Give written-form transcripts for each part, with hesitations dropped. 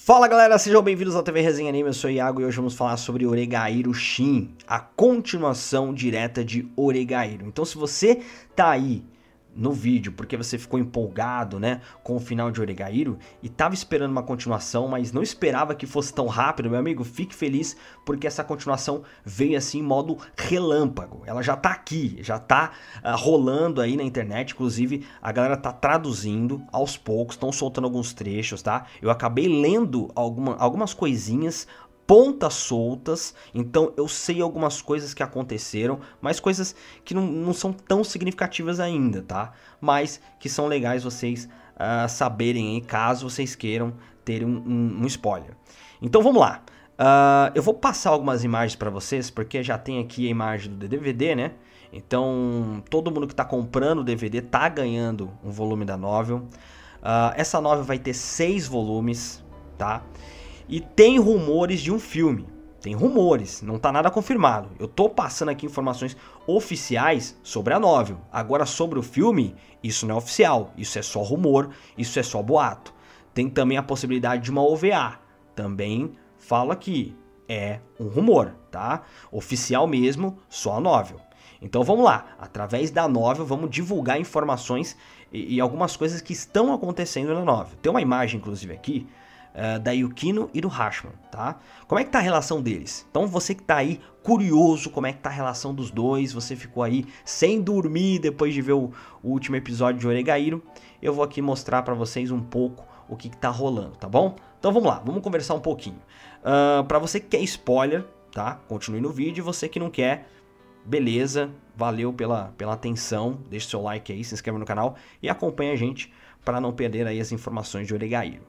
Fala galera, sejam bem-vindos ao TV Resenha Anime, eu sou o Iago e hoje vamos falar sobre Oregairo Shin, a continuação direta de Oregairo. Então se você tá aí no vídeo porque você ficou empolgado, né, com o final de Oregairo e tava esperando uma continuação, mas não esperava que fosse tão rápido, meu amigo, fique feliz porque essa continuação veio assim em modo relâmpago. Ela já tá aqui, já tá rolando aí na internet, inclusive a galera tá traduzindo aos poucos, estão soltando alguns trechos, tá? Eu acabei lendo algumas coisinhas, pontas soltas, então eu sei algumas coisas que aconteceram, mas coisas que não são tão significativas ainda, tá? Mas que são legais vocês saberem aí, caso vocês queiram ter um spoiler. Então vamos lá, eu vou passar algumas imagens para vocês, porque já tem aqui a imagem do DVD, né? Então todo mundo que está comprando o DVD tá ganhando um volume da novel. Essa novel vai ter 6 volumes, tá? E tem rumores de um filme, tem rumores, não tá nada confirmado. Eu tô passando aqui informações oficiais sobre a novel. Agora sobre o filme, isso não é oficial, isso é só rumor, isso é só boato. Tem também a possibilidade de uma OVA, também falo aqui, é um rumor, tá? Oficial mesmo, só a novel. Então vamos lá, através da novel vamos divulgar informações e algumas coisas que estão acontecendo na novel. Tem uma imagem inclusive aqui, da Yukino e do Hashman, tá? Como é que tá a relação deles? Então você que tá aí curioso como é que tá a relação dos dois, você ficou aí sem dormir depois de ver o último episódio de Oregairo, eu vou aqui mostrar pra vocês um pouco o que tá rolando, tá bom? Então vamos lá, vamos conversar um pouquinho. Pra você que quer spoiler, tá? Continue no vídeo, você que não quer, beleza, valeu pela atenção, deixa seu like aí, se inscreve no canal e acompanha a gente para não perder aí as informações de Oregairo.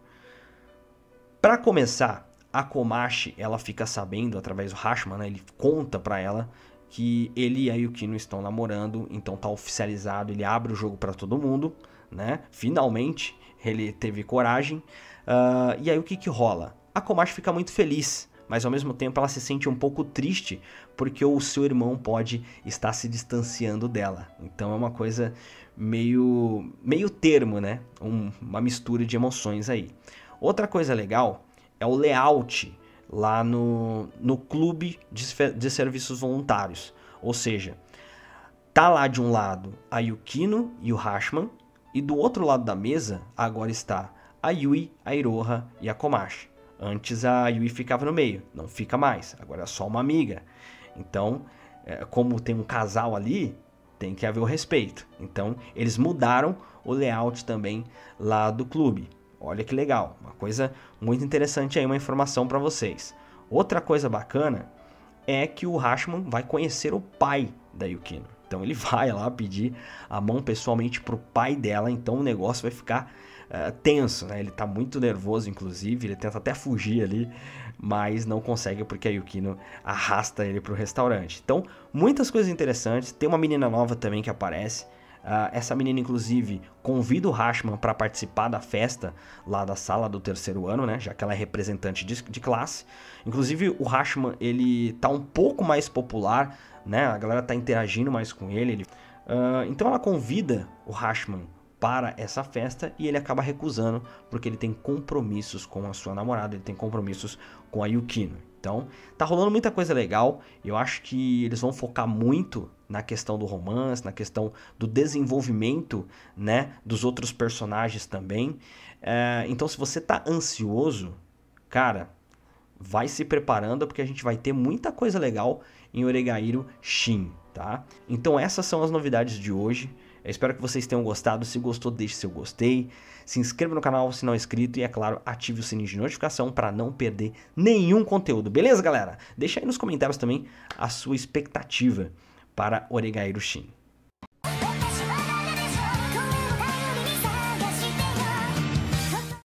Para começar, a Komachi, ela fica sabendo através do Hashman, né, ele conta para ela que ele e a Yukino estão namorando, então tá oficializado, ele abre o jogo para todo mundo, né? Finalmente ele teve coragem. E aí o que rola? A Komachi fica muito feliz, mas ao mesmo tempo ela se sente um pouco triste porque o seu irmão pode estar se distanciando dela. Então é uma coisa meio termo, né? Uma mistura de emoções aí. Outra coisa legal é o layout lá no clube de serviços voluntários. Ou seja, tá lá de um lado a Yukino e o Hashman, e do outro lado da mesa agora está a Yui, a Iroha e a Komachi. Antes a Yui ficava no meio, não fica mais, agora é só uma amiga. Então, como tem um casal ali, tem que haver o respeito. Então, eles mudaram o layout também lá do clube. Olha que legal, uma coisa muito interessante aí, uma informação para vocês. Outra coisa bacana é que o Hashman vai conhecer o pai da Yukino. Então ele vai lá pedir a mão pessoalmente pro pai dela, então o negócio vai ficar tenso, né? Ele tá muito nervoso, inclusive, ele tenta até fugir ali, mas não consegue porque a Yukino arrasta ele pro restaurante. Então, muitas coisas interessantes, tem uma menina nova também que aparece. Essa menina, inclusive, convida o Hashman para participar da festa lá da sala do 3º ano, né? Já que ela é representante de classe. Inclusive, o Hashman, ele tá um pouco mais popular, né? A galera tá interagindo mais com ele. Então ela convida o Hashman para essa festa e ele acaba recusando porque ele tem compromissos com a sua namorada, ele tem compromissos com a Yukino. Então, tá rolando muita coisa legal, eu acho que eles vão focar muito na questão do romance, na questão do desenvolvimento, né, dos outros personagens também. Então, se você tá ansioso, cara, vai se preparando porque a gente vai ter muita coisa legal em Oregairo Shin, tá? Então, essas são as novidades de hoje. Eu espero que vocês tenham gostado. Se gostou, deixe seu gostei. Se inscreva no canal se não é inscrito. E, é claro, ative o sininho de notificação para não perder nenhum conteúdo. Beleza, galera? Deixa aí nos comentários também a sua expectativa para Oregairo Shin.